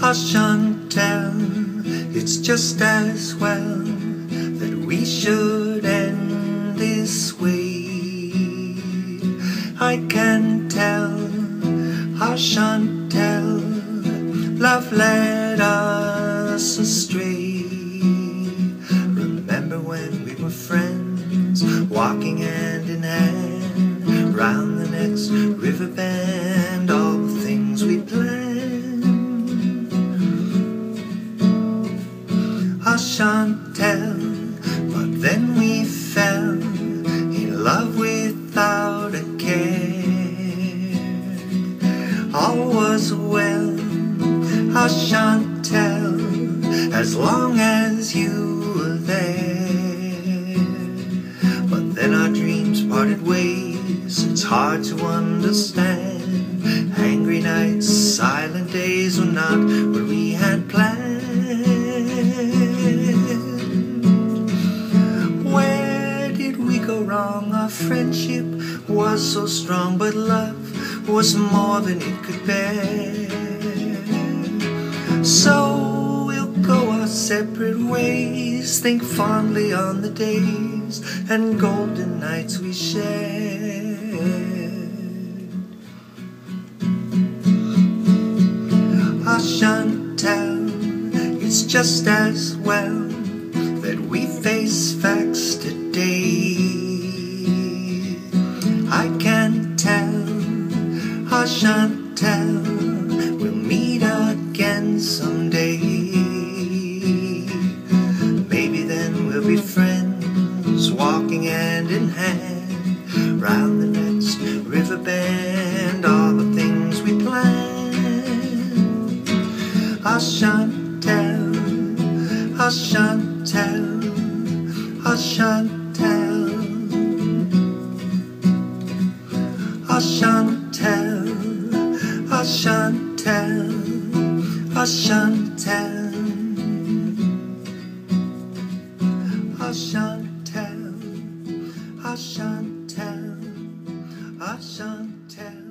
Chantel, it's just as well that we should end this way. I can tell, Chantel, love led us astray. Remember when we were friends, walking hand in hand, round the next river bend, all the things we planned. Chantel, but then we fell in love without a care. All was well, Chantel, as long as you were there. But then our dreams parted ways, it's hard to understand. Angry nights, silent days were not what we had planned. Where did we go wrong? Our friendship was so strong, but love was more than it could bear. So we'll go our separate ways, think fondly on the days and golden nights we shared. Chantel, it's just as well that we face facts today. I can tell, Chantel, we'll meet again someday. Maybe then we'll be friends, walking hand in hand, round the next river bend, all the things we planned. Chantel, Chantel, Chantel, Chantel, Chantel, Chantel, Chantel, Chantel, Chantel.